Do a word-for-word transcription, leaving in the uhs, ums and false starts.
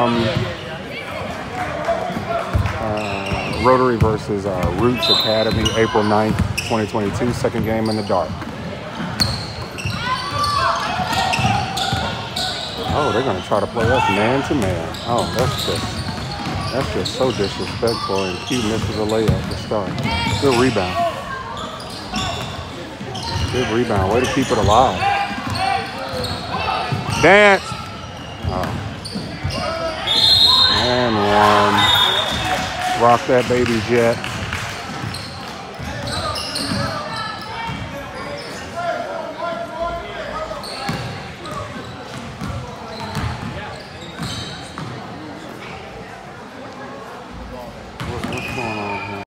um, uh, Rotary versus uh, Roots Academy, April ninth, twenty twenty-two, second game in the dark. Oh, they're going to try to play us man to man. Oh, that's just, that's just so disrespectful. And Q misses a layup to start. Good rebound. Good rebound. Way to keep it alive. Dance. Oh. And one. Rock that baby jet.